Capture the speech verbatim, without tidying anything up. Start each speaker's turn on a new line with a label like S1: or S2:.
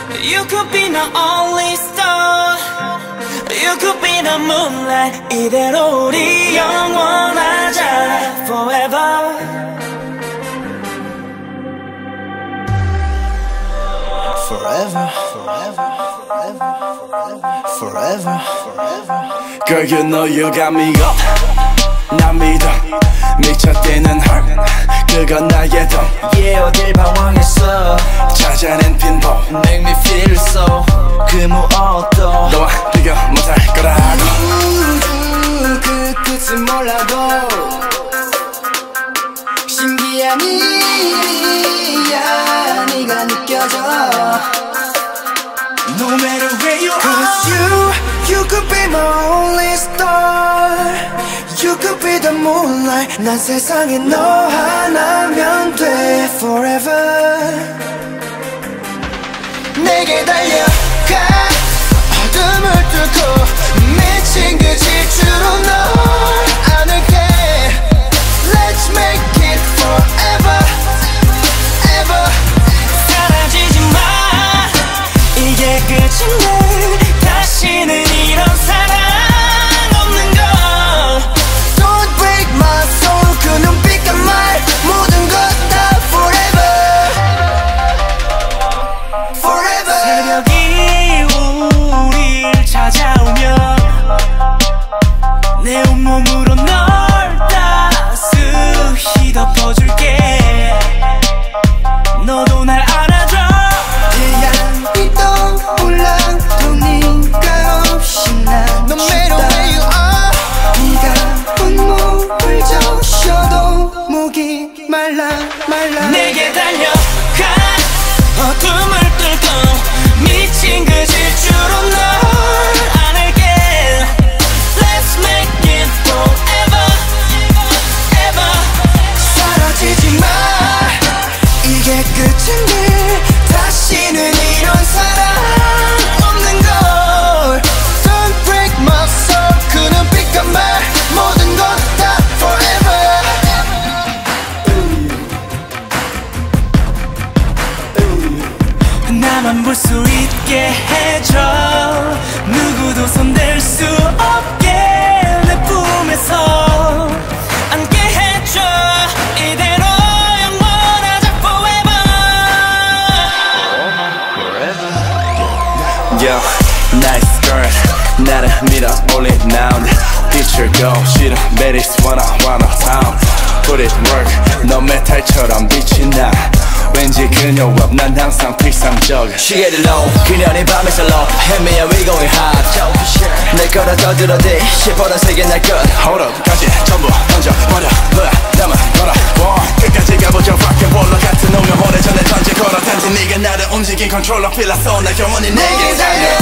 S1: You could be my only star. You could be the moonlight. 이대로 우리 영원하자 forever.
S2: Forever, forever, forever, forever, forever. Girl, you know you got me up. 난 믿어 미쳐 뛰는 heart. 그건 나의 돈.
S3: Yeah, 어딜 방황했어.
S2: 찾아낸 빈도
S3: Make me feel so. 그 무엇도
S2: 너와 비교 못할 거라고.
S3: 우주 그 끝은 몰라도 신기한 일이야. 네가 느껴져.
S2: No matter where you are.
S3: Cause you, you could be my only star. You could be the moonlight. 난 세상에 너 하나면 돼 forever. 내게 달려가. 어둠을 뚫고 미친 그 질주로 널 안을게. Let's make it forever, ever.
S1: 사라지지 마. 이게 끝인데 다시는 이런 사랑 없는 걸.
S3: Don't break my soul. 그 눈빛과 말 모든 것 다 forever, forever.
S1: 새벽이 우릴 찾아오면 내 온몸으로 널 따스히 덮어줄게. 너도 날 안아줘.
S3: 태양빛도 올라도 네가 없이 난 No matter where you are. 네가 온몸을 적셔도 목이 말라 말라.
S1: 내게 달려가. 어둠을 뚫고 미친 그 질주로 널 안을게. Let's make it forever, ever.
S3: 사라지지 마. 이게 끝인데 다시는 이런 사랑 없는 걸. Don't break my soul. 그 눈빛과 말 모든 것 다 forever.
S1: 나만 볼 수 있게 해줘. 누구도 손댈 수 없게 내 품에서 안게 해줘. 이대로 영원하자 forever.
S2: Yeah, nice girl. 나를 밀어 올린 now. 빛을 go 싫어 매일 wanna wanna town. Put it work. 너 메탈처럼 빛이 나. 왠지 그녀와 난 항상 필상적.
S3: She get it low. 그녀는 밤에서 low. Hit me and we going hot. 내 거라 더 들어대. 시퍼런 세계 날 것.
S2: Hold up 까지 전부 던져버려. 너야 나만 걸어와. 끝까지 가보자 rock and roller 같은 운명 오래전에 던질 거라. 단지 네가 나를 움직인 controller 필라서 나 영원히 내게 달려.